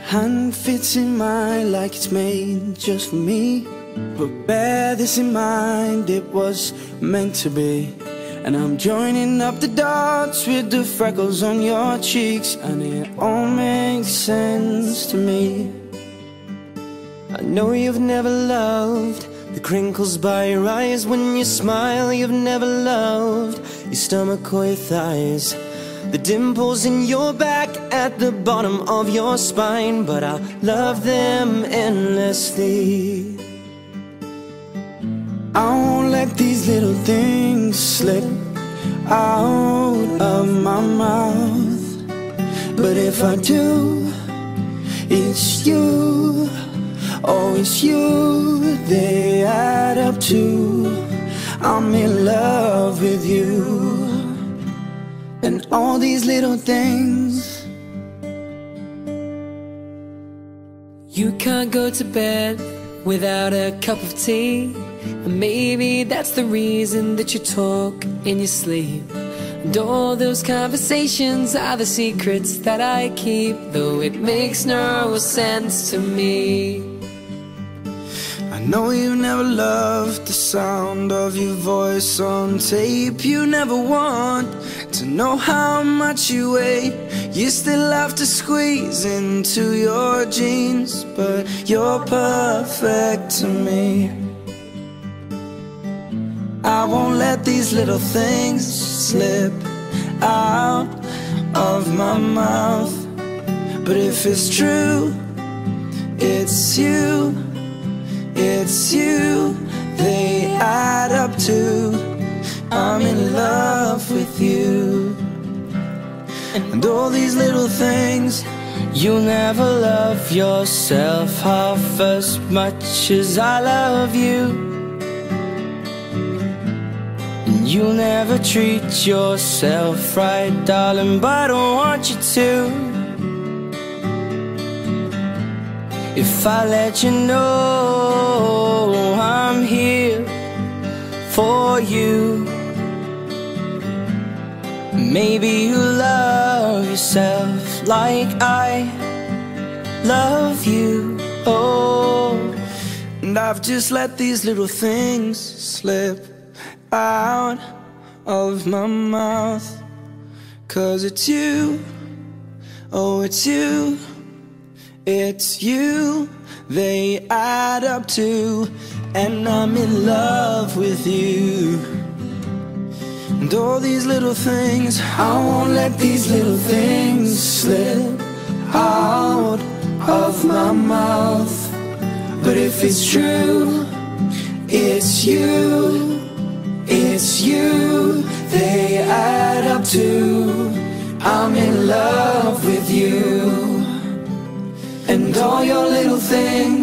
hand fits in mine like it's made just for me. But bear this in mind, it was meant to be. And I'm joining up the dots with the freckles on your cheeks, and it all makes sense to me. I know you've never loved the crinkles by your eyes when you smile. You've never loved your stomach or your thighs, the dimples in your back at the bottom of your spine. But I'll love them endlessly. I won't let these little things slip out of my mouth. But if I do, it's you, oh it's you, they add up to I'm in love with you. And all these little things. You can't go to bed without a cup of tea, and maybe that's the reason that you talk in your sleep. And all those conversations are the secrets that I keep, though it makes no sense to me. I know you never loved the sound of your voice on tape. You never want to know how much you weigh. You still have to squeeze into your jeans, but you're perfect to me. I won't let these little things slip out of my mouth. But if it's true, it's you, it's you, they add up to I'm in love with you. And all these little things. You'll never love yourself half as much as I love you. And you'll never treat yourself right, darling, but I want you to. If I let you know I'm here for you, maybe you'll love yourself like I love you. Oh, and I've just let these little things slip out of my mouth. 'Cause it's you, oh it's you, it's you, they add up to, and I'm in love with you. And all these little things, I won't let these little things slip out of my mouth. But if it's true, it's you, it's you, they add up to I'm in love with you. And all your little things